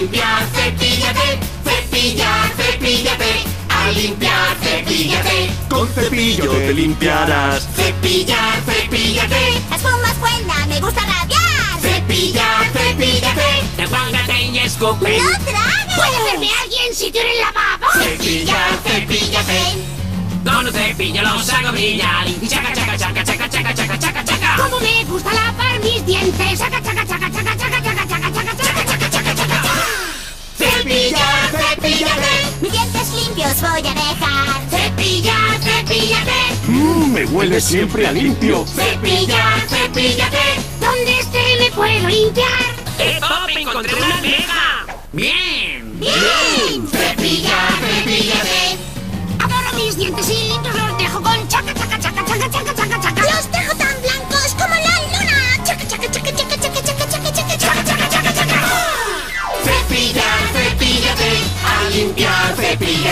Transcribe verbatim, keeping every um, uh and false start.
limpiar, cepíllate, cepillar, cepíllate. A limpiar, cepíllate. Con cepillo te limpiarás. Cepillar, cepíllate. La espuma es buena, me gusta rabiar. Cepillar, cepíllate. Repóngate y escupe. ¡No tragues! ¿Puede verme alguien si tiene el lavabo? Cepillar, cepíllate. Con un cepillo los hago brillar. Y chaca, chaca, chaca, chaca, chaca, chaca, chaca, chaca. Como me gusta lavar mis dientes. Chaca, chaca, chaca, chaca, chaca, chaca, chaca, chaca, chaca, chaca, chaca, chaca. Cepillar, cepíllate. Mis dientes limpios voy a dejar. Cepillar, cepíllate. Mmm, me huele siempre a limpio. Cepillar, cepíllate. ¿Dónde esté me puedo limpiar? ¡Eh, Pop! ¡Encontré una almeja! ¡Bien! Bien. Cepillar, cepíllate. Adoro mis dientes y limpios los dejo con chaca, chaca, chaca, chaca, chaca, chaca, chaca. Los dejo tan blancos como la luna. Chaca, chaca, chaca, chaca, chaca, chaca, chaca, chaca, chaca, chaca, chaca, chaca. Cepillar, cepíllate. A limpiar, cepíllate.